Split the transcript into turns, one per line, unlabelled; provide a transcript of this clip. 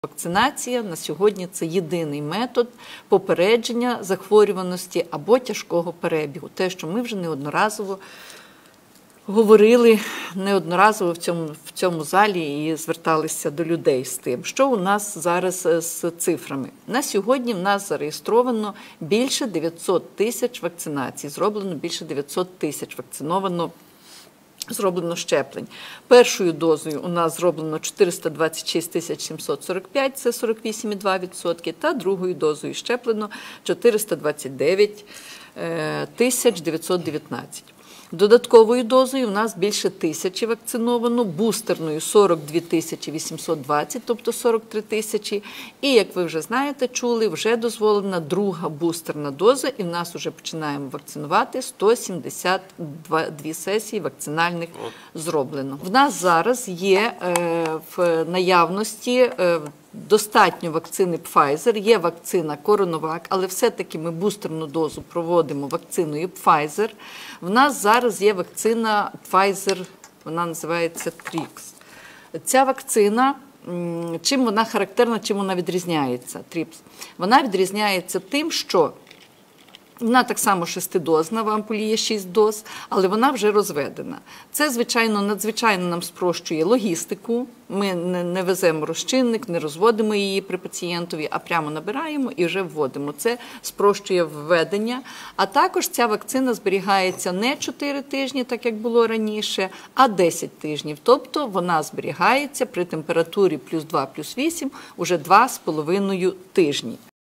Вакцинація на сьогодні – це єдиний метод попередження захворюваності або тяжкого перебігу. Те, що ми вже неодноразово говорили, в цьому залі і зверталися до людей з тим. Що у нас зараз з цифрами? На сьогодні в нас зареєстровано більше 900 тисяч вакцинацій, зроблено більше 900 тисяч зроблено щеплень. Першою дозою у нас зроблено 426 745, це 48,2%, та другою дозою щеплено 429 919. Додатковою дозою у нас більше 1000 вакциновано, бустерною 42 820, тобто 43 тисячі. І, як ви вже знаєте, чули, вже дозволена друга бустерна доза, і в нас вже починаємо вакцинувати, 172 сесії вакцинальних зроблено. В нас зараз є в наявності достатньо вакцини Pfizer, є вакцина CoronaVac, але все-таки ми бустерну дозу проводимо вакциною Pfizer. В нас зараз є вакцина Pfizer, вона називається Trix. Ця вакцина, чим вона характерна, чим вона відрізняється, Trix? Вона відрізняється тим, що вона так само 6-дозна, в ампулі є 6 доз, але вона вже розведена. Це, звичайно, надзвичайно нам спрощує логістику. Ми не веземо розчинник, не розводимо її при пацієнтові, а прямо набираємо і вже вводимо. Це спрощує введення. А також ця вакцина зберігається не 4 тижні, так як було раніше, а 10 тижнів. Тобто вона зберігається при температурі +2, +8 уже 2,5 тижні.